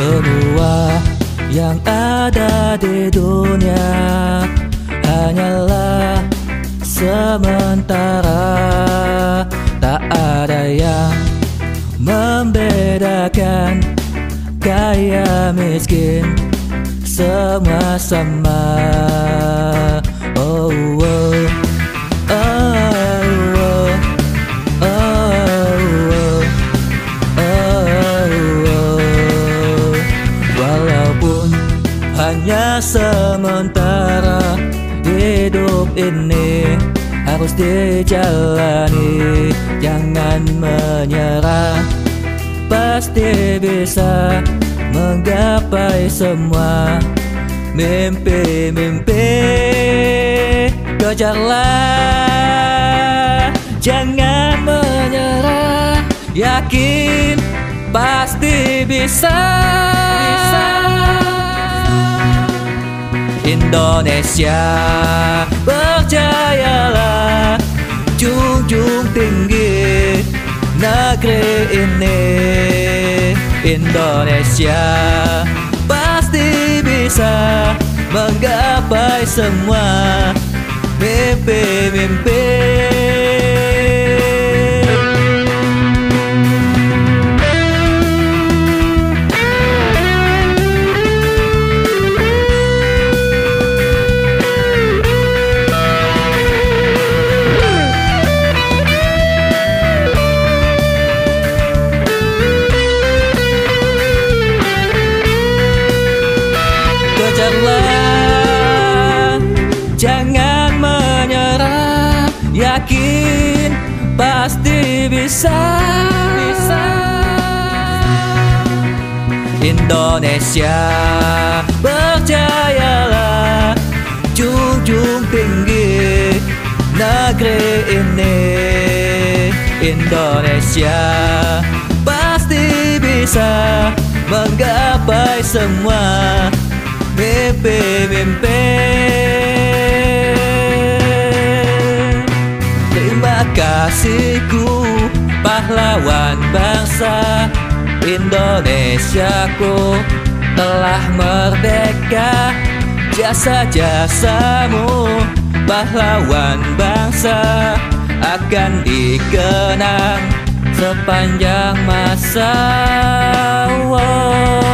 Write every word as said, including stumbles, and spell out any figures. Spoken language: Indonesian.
Semua yang ada di dunia hanyalah sementara. Tak ada yang membedakan kaya miskin, semua sama. Oh, oh, oh, oh, oh, oh, oh, oh. Walaupun hanya sementara, hidup ini harus dijalani. Jangan menyerah, pasti bisa menggapai semua mimpi-mimpi. Kejarlah, jangan menyerah, yakin pasti bisa. Indonesia, percayalah, junjung tinggi negeri ini. Indonesia pasti bisa menggapai semua mimpi-mimpi. Kejarlah, jangan menyerah, yakin pasti bisa. bisa. Indonesia, percayalah, junjung tinggi negeri ini. Indonesia pasti bisa menggapai semua mimpi-mimpi. Terima kasihku, pahlawan bangsa Indonesiaku telah merdeka. Jasa-jasamu, pahlawan bangsa, akan dikenang sepanjang masa. Wow.